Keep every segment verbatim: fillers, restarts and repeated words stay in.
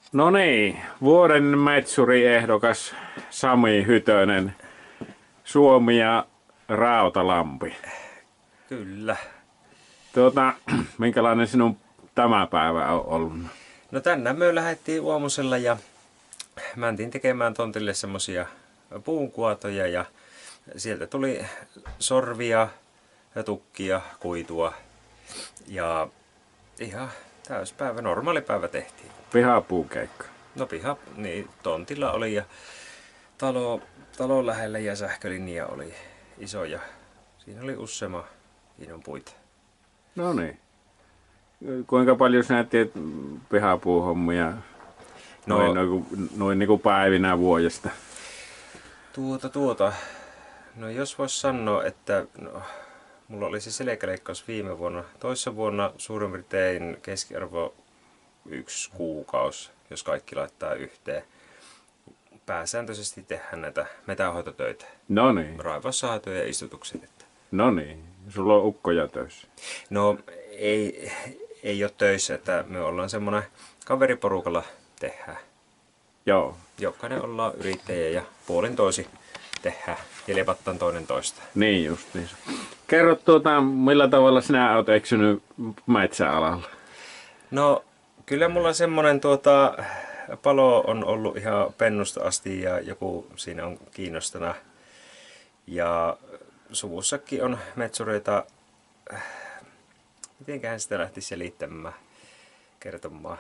No niin, vuoden metsuriehdokas Sami Hytönen, Suomi ja Rautalampi. Kyllä. Tuota, minkälainen sinun tämä päivä on ollut? No tänään me lähdettiin aamusella ja mentiin tekemään tontille semmosia puunkuotoja ja sieltä tuli sorvia ja tukkia, kuitua ja ihan täyspäivä, normaali päivä tehtiin. Pihapuukeikka. No piha, niin tontilla oli ja talo, talon lähellä ja sähkölinja oli iso ja siinä oli useamman kiinon puita. No niin. Kuinka paljon sinä teet pihapuuhommia No, noin, noin, noin niin kuin päivinä vuodesta? Tuota, tuota. No jos vois sanoa, että no, mulla oli se selkäleikkaus viime vuonna. Toissa vuonna suurin piirtein keskiarvo yksi kuukausi, jos kaikki laittaa yhteen. Pääsääntöisesti tehdään näitä metsänhoitotöitä. No niin. Raivossahatyö ja istutukset. Että. No niin. Sulla on ukkoja töissä. No ei, ei ole töissä, että me ollaan semmoinen kaveriporukalla tehdään. Joo. Jokainen ollaan yrittäjiä ja puolin toisi tehdään ja lepattaan toinen toista. Niin justiinsa. Kerro tuota, millä tavalla sinä olet eksynyt metsäalalla? No kyllä mulla semmonen tuota, palo on ollut ihan pennusta asti ja joku siinä on kiinnostana. Ja suvussakin on metsureita, mitenköhän sitä lähtisi selittämään, kertomaan.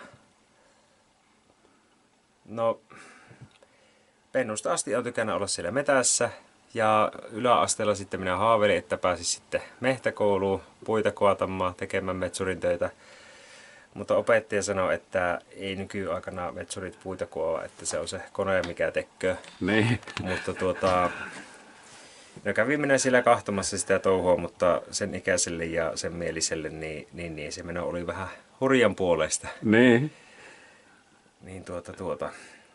No pennusta asti on tykännyt olla siellä metässä ja yläasteella sitten minä haaveilin, että pääsis sitten mehtäkouluun puita kaatamaan, tekemään metsurin töitä. Mutta opettaja sanoi, että ei nykyaikana metsurit puita kuoa, että se on se kone mikä tekee. Niin. Mutta tuota, no kävin minä siellä kahtomassa sitä touhua, mutta sen ikäiselle ja sen mieliselle, niin, niin, niin se meno oli vähän hurjan puolesta. Niin. Niin tuota, tuota.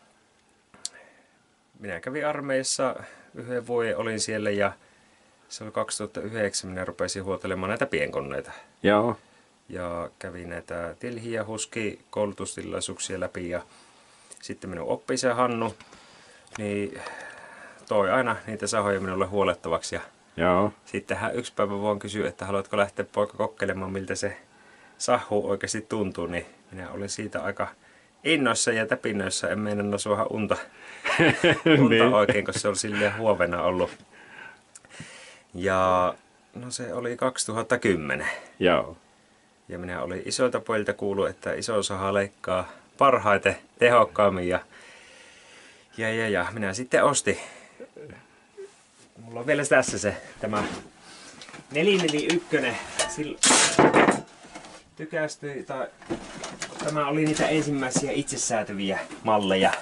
Minä kävin armeijassa yhden vuoden, olin siellä ja se oli kaksituhattayhdeksän, minä rupesin huotelemaan näitä pienkoneita. Joo. Ja kävin näitä Tilhi- ja Huski-koulutustilaisuuksia läpi ja sitten minun oppi-isä Hannu, niin toi aina niitä sahoja minulle huolettavaksi. Ja Joo. sitten hän yksi päivä vaan kysyi, että haluatko lähteä poika kokeilemaan, miltä se sahu oikeasti tuntuu, niin minä olin siitä aika innoissa ja täpinöissä, en meinannut suoha unta, unta Niin. oikein, koska se oli silleen huovena ollut. Ja no se oli kaksituhattakymmenen. Joo. Ja minä olin isoilta pojilta kuullut, että iso saha leikkaa parhaiten, tehokkaammin ja, ja, ja, ja minä sitten ostin. Mulla on vielä tässä se tämä neljä neljä yksi. Silloin tykästyi, tai tämä oli niitä ensimmäisiä itsesäätyviä malleja.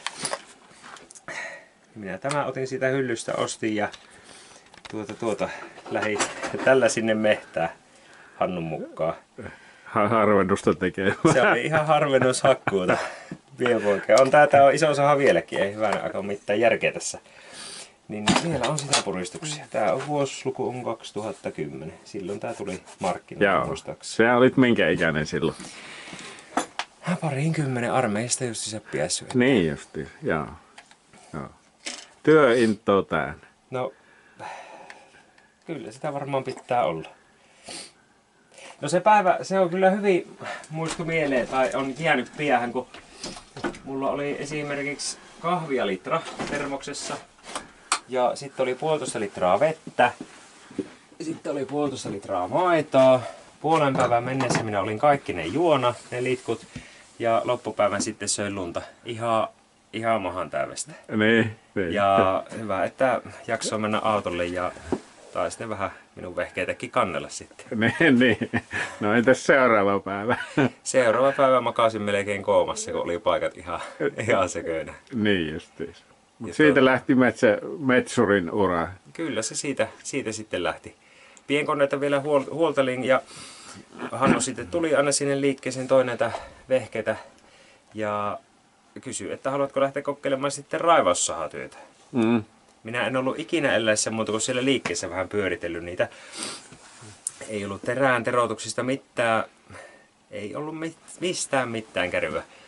Minä tämä otin siitä hyllystä, ostin ja tuota tuota lähdin tällä sinne mehtään Hannun mukaan. Ha- harvennusta tekee. Se oli ihan harvennushakkuuta. Pienpoikia. On tää, tää on iso saha vieläkin, ei hyvänä aika mitään järkeä tässä. Niin vielä on sitä puristuksia. Tää on vuosiluku on kaksituhattakymmenen. Silloin tää tuli markkinoille Joo. muistaakseni. Sä olit minkä ikäinen silloin? Parin kymmenen armeijasta just se päässyt. Niin justi. Joo. Joo. Työintoa täynnä. No, kyllä sitä varmaan pitää olla. No se päivä, se on kyllä hyvin muistu mieleen tai on jäänyt päähän, kun mulla oli esimerkiksi kahvia litra termoksessa ja sitten oli puolitoista litraa vettä. Sitten oli puolitoista litraa maitoa. Puolen päivän mennessä minä olin kaikki ne juona, ne litkut ja loppupäivän sitten söin lunta. Ihan, ihan mahan täydestä. Niin. niin. Ja hyvä, että jaksoi mennä autolle ja tai sitten vähän minun vehkeitäkin kannella sitten. Niin, niin. No entäs seuraava päivä? Seuraava päivä makasin melkein koomassa, kun oli paikat ihan, ihan seköinä. Niin justiis. Mut Ja siitä to- lähti metsä, metsurin ura. Kyllä se siitä, siitä sitten lähti. Pienkoneita vielä huol- huoltelin ja Hannu sitten tuli aina sinne liikkeeseen toi näitä vehkeitä ja kysyi, että haluatko lähteä kokeilemaan sitten raivaussahatyötä. Mm. Minä en ollut ikinä eläessä muuta kuin siellä liikkeessä vähän pyöritellyt niitä. Ei ollut terään teroituksista mitään, ei ollut mit, mistään mitään käryä.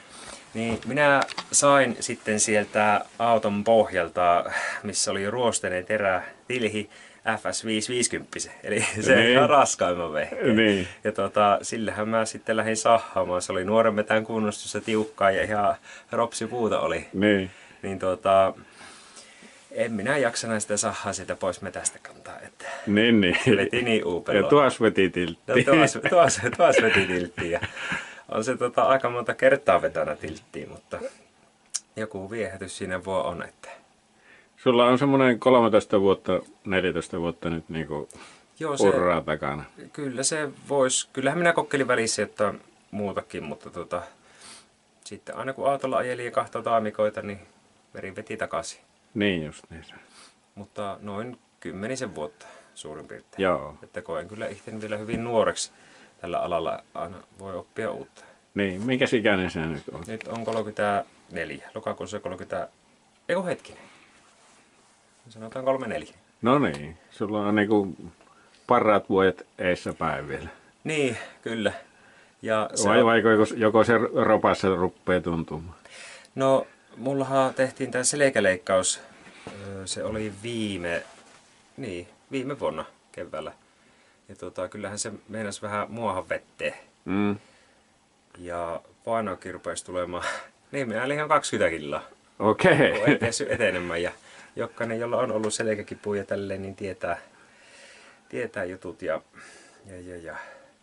Niin minä sain sitten sieltä auton pohjalta, missä oli ruosteinen terä, tilhi F S viisi viisikymmentä, eli se Niin. ihan raskaimman vehkeen. Niin. Ja tota, sillähän mä sitten lähdin sahaamaan. Se oli nuoren metän kunnostussa tiukkaa ja ihan ropsipuuta oli. Niin. Niin tota, en minä jaksanut sitä sahaa sieltä pois metästä kantaa. Että Niin, niin. veti niin Ja uupelua. tuossa veti tiltti. No, tuos, tuos, tuos veti tilttiä. On se tota, aika monta kertaa vetänyt tilttiin, mutta joku viehätys siinä voi on. Että... Sulla on semmoinen kolmetoista vuotta, neljätoista vuotta nyt niinku Joo, se, urraa takana. kyllä se vois. Kyllähän minä kokeilin välissä jotain muutakin, mutta tota, sitten aina kun autolla ajeli ja kahtoi taamikoita, niin veri veti takaisin. Niin just niin. Mutta noin kymmenisen vuotta suurin piirtein. Joo. Että koen kyllä ihteni vielä hyvin nuoreksi. Tällä alalla aina voi oppia uutta. Niin, minkäs ikäinen sä nyt on? Nyt on kolmekymmentäneljä. Lokakuussa kolmekymmentä... Eiku hetkinen. Sanotaan kolmekymmentäneljä. No niin, sulla on niinku parhaat vuodet eessä päin vielä. Niin, kyllä. Ja se Vai on... vaiko joko, joko se ropassa rupeaa tuntumaan? No, mullahan tehtiin tämä selkäleikkaus. Öö, Se oli viime... Niin, viime vuonna keväällä. Ja tota, kyllähän se meinasi vähän muahan vetteen. Mm. Ja painoakin rupesi tulemaan. Niin, minä olin ihan kaksikymmentä kiloa. Okei. Kun ei päässyt etenemään. Ja jokainen, jolla on ollut selkäkipuja tälleen, niin tietää, tietää jutut. Ja, ja, ja, ja.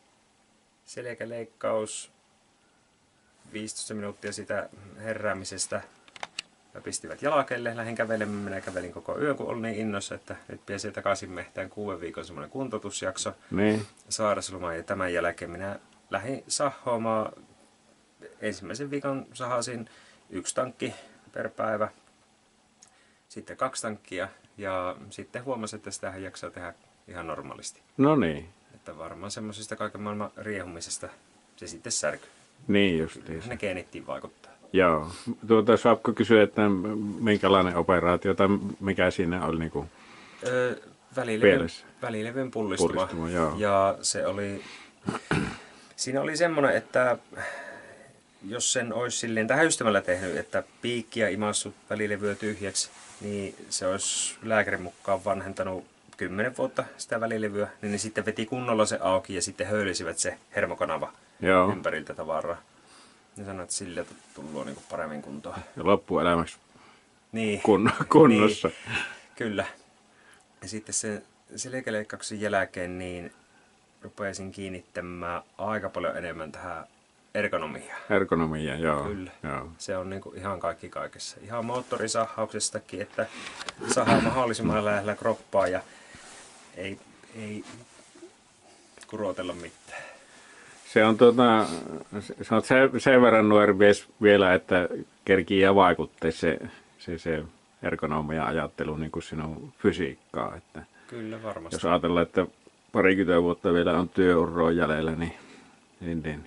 Selkäleikkaus, viisitoista minuuttia sitä heräämisestä. Ja pistivät jalakelle, lähdin kävelemään. Minä kävelin koko yön, kun olin niin innossa, että nyt pääsin takaisin mehtään kuuden viikon semmoinen kuntoutusjakso. Niin. Sairasloma, ja tämän jälkeen minä lähdin sahoamaan. Ensimmäisen viikon sahasin yksi tankki per päivä, sitten kaksi tankkia ja sitten huomasin, että sitä jaksaa tehdä ihan normaalisti. No niin. Että varmaan semmoisesta kaiken maailman riehumisesta se sitten särkyy. Niin justiinsa. Ne geenittiin vaikuttaa. Joo. Tuota, saatko kysyä, että minkälainen operaatio tai mikä siinä oli niinku Öö, välilevyn, pielessä? välilevyn pullistuma. Pullistuma, joo. Ja se oli, siinä oli semmoinen, että jos sen olisi silleen tähystämällä tehnyt, että piikkiä imassut välilevyä tyhjäksi, niin se olisi lääkärin mukaan vanhentanut kymmenen vuotta sitä välilevyä, niin ne sitten veti kunnolla se auki ja sitten höylisivät se hermokanava Joo. ympäriltä tavaraa. Ne sanoivat, että sille tullut niin paremmin kuntoon. Ja loppuelämäksi Niin. kun, kunnossa. Niin, kyllä. Ja sitten sen selkäleikkauksen jälkeen niin rupesin kiinnittämään aika paljon enemmän tähän ergonomiaan. Ergonomia, joo. Kyllä. Joo. Se on niinku ihan kaikki kaikessa. Ihan moottorisahauksestakin, että sahaa mahdollisimman lähellä kroppaa ja ei, ei kurotella mitään. Se on tuota, se on sen, sen verran nuori mies vielä, että kerkii ja vaikuttaa se, se, se ergonomia ajattelu niin kuin sinun fysiikkaa. Että Kyllä varmasti. jos ajatellaan, että parikymmentä vuotta vielä on työuroa jäljellä, niin, niin, niin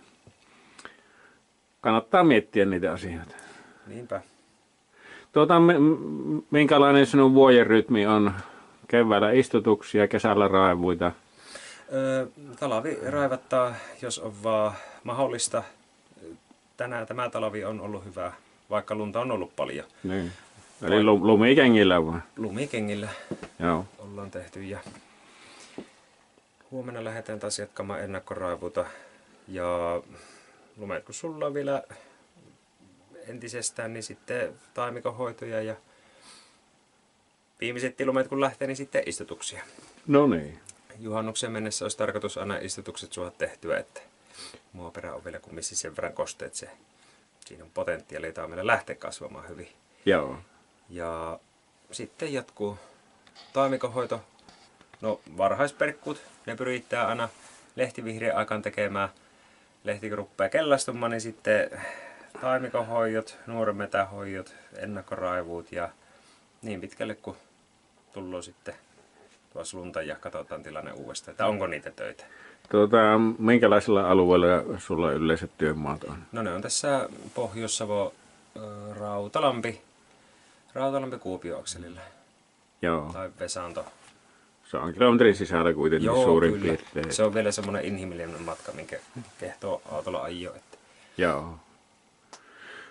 kannattaa miettiä niitä asioita. Niinpä. Tuota, minkälainen sinun vuoden rytmi on? Keväällä istutuksia, kesällä raivuita. Öö, talvi raivattaa, jos on vaan mahdollista. Tänään tämä talvi on ollut hyvä, vaikka lunta on ollut paljon. Niin. Eli lumikengillä vaan. Lumikengillä Joo. ollaan tehty ja huomenna lähdetään taas jatkamaan ennakkoraivuta. Ja lumet kun sulla on vielä entisestään, niin sitten taimikohoitoja ja viimeiset lumet kun lähtee, niin sitten istutuksia. No niin. Juhannukseen mennessä olisi tarkoitus aina istutukset suoda tehtyä, että muoperä on vielä kumminkin sen verran kosteet, se siinä on potentiaalia taimella lähteä kasvamaan hyvin. Joo. Ja sitten jatkuu taimikohoito. No varhaisperkkut, ne pyrittää aina lehtivihreän aikaan tekemään. Lehti kun rupeaa kellastumaan, niin sitten taimikohoidot, nuoren metähoidot, ennakkoraivuut ja niin pitkälle kun tullaan sitten tuossa lunta ja katsotaan tilanne uudestaan, että onko niitä töitä. Tuota, minkälaisilla alueilla sulla yleiset työmaat on? No ne on tässä Pohjois-Savo, Rautalampi, Rautalampi Kuopio-akselilla. Joo. Tai Vesanto. Se on kilometrin sisällä kuitenkin Joo, suurin kyllä. piirtein. Se on vielä semmoinen inhimillinen matka, minkä kehtoo autolla ajo. Että... Joo.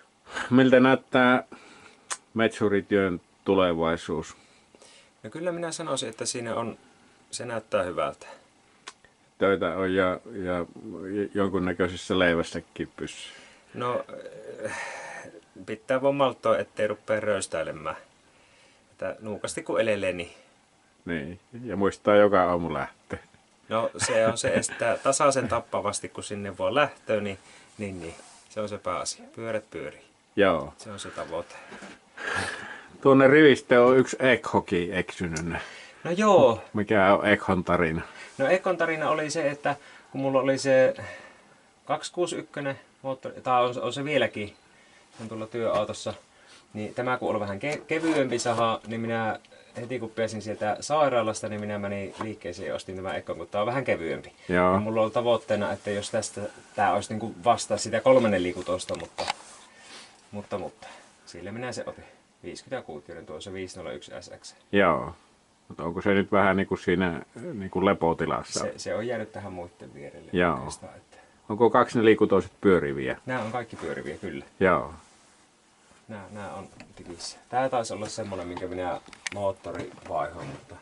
miltä näyttää metsurityön tulevaisuus? No kyllä minä sanoisin, että siinä on, se näyttää hyvältä. Töitä on ja, ja jonkunnäköisessä leivässäkin pysyy. No pitää vaan malttoa, ettei rupea röystäilemään. Että nuukasti kun elelee, niin... Niin, ja muistaa joka aamu lähteä. No se on se, että tasaisen tappavasti kun sinne voi lähtöä, niin, niin, niin se on se pääasia. Pyörät pyörii. Joo. Se on se tavoite. Tuonne riviste on yksi Ekhokin eksynyt. No joo. Mikä on Ekhon tarina? No Ekon tarina oli se, että kun mulla oli se kaksisataakuusikymmentä moottori, tai on, on se vieläkin, se on tuolla työautossa, niin tämä kun oli vähän ke- kevyempi saha, niin minä heti kun pääsin sieltä sairaalasta, niin minä menin liikkeeseen ja ostin tämän Ekon, kun tämä on vähän kevyempi. Joo. Ja mulla oli tavoitteena, että jos tästä tämä olisi niin kuin vasta sitä kolmannen liikutosta, mutta, mutta, mutta sille minä se otin. viisikymmentäkuusi, tuo se viisisataayksi S X. Joo. Mutta onko se nyt vähän niin kuin siinä niin kuin lepotilassa? Se, se on jäänyt tähän muiden vierelle. Joo. Oikeastaan, että... Onko kaksi ne liikutoiset pyöriviä? Nämä on kaikki pyöriviä, kyllä. Joo. Nämä, nämä on tikissä. Tämä taisi olla semmoinen, minkä minä moottori vaihoin, mutta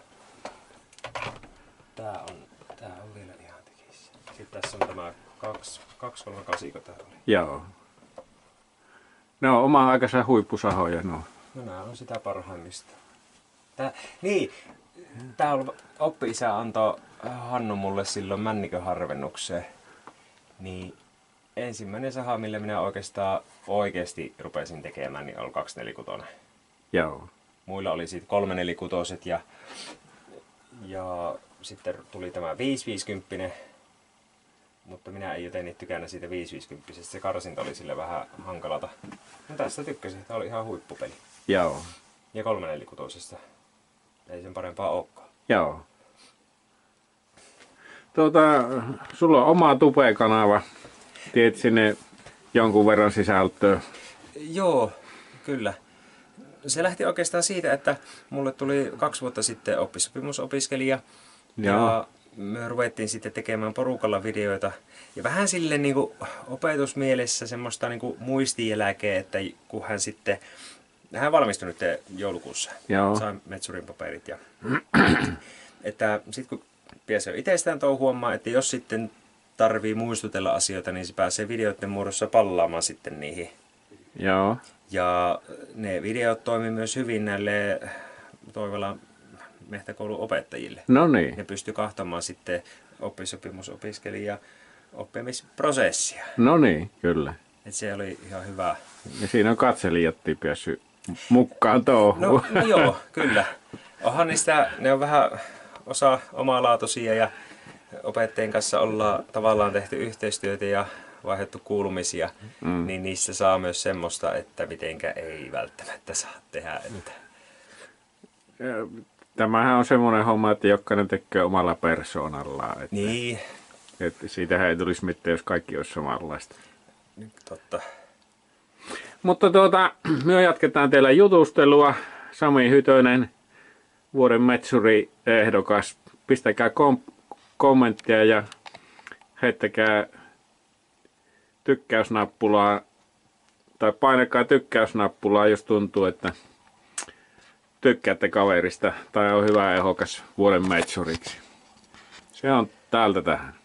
tämä on, tämä on vielä ihan tikissä. Sitten tässä on tämä kaksi kolme kahdeksan, kun tämä oli. Joo. Ne on oma aikaisia huippusahoja. No. No nämä on sitä parhaimmista. Tää, niin, tämä on oppi-isä antoi Hannu mulle silloin männikön harvennukseen. Niin ensimmäinen saha, millä minä oikeastaan oikeasti rupesin tekemään, niin oli kaksi nelikutonen. Joo. Muilla oli sitten kolme nelikutoset ja, ja sitten tuli tämä viisi viisikymmentä. Mutta minä en jotenkin tykännyt siitä viisi viisikymmentä. Se karsinta oli sille vähän hankalata. No tästä tykkäsin, tämä oli ihan huippupeli. Joo. Ja kolme nelikutosesta. Ei sen parempaa olekaan. Joo. Tuota, sulla on oma Tube-kanava. Tiedät sinne jonkun verran sisältöä. Joo, kyllä. Se lähti oikeastaan siitä, että mulle tuli kaksi vuotta sitten oppisopimusopiskelija. Joo. Ja me ruvettiin sitten tekemään porukalla videoita. Ja vähän sille niin kuin opetusmielessä semmoista niin kuin muistijälkeä, että kun hän sitten... Hän valmistui nyt joulukuussa. Joo. Sain metsurin paperit. Ja, että sitten kun pääsee itsestään touhuamaan, että jos sitten tarvii muistutella asioita, niin se pääsee videoiden muodossa pallaamaan sitten niihin. Joo. Ja ne videot toimii myös hyvin näille Toivolan mehtäkoulun opettajille. No niin. Ne pystyy kahtamaan sitten oppisopimusopiskelijan oppimisprosessia. No niin, kyllä. Et se oli ihan hyvä. Ja siinä on katselijatkin päässyt mukaan touhuun. No, no joo, kyllä. Onhan niistä, ne on vähän osa omalaatuisia ja opettajien kanssa ollaan tavallaan tehty yhteistyötä ja vaihdettu kuulumisia, mm. niin niissä saa myös semmoista, että mitenkä ei välttämättä saa tehdä. Että... Tämähän on semmoinen homma, että jokainen tekee omalla persoonallaan. Että, niin. Että siitähän ei tulisi mitään, jos kaikki olisi samanlaista. Totta. Mutta tuota, me jatketaan teillä jutustelua. Sami Hytönen, vuoden metsuri-ehdokas. Pistäkää kom- kommenttia ja heittäkää tykkäysnappulaa tai painakaa tykkäysnappulaa, jos tuntuu, että tykkäätte kaverista tai on hyvä ehdokas vuoden metsuriksi. Se on täältä tähän.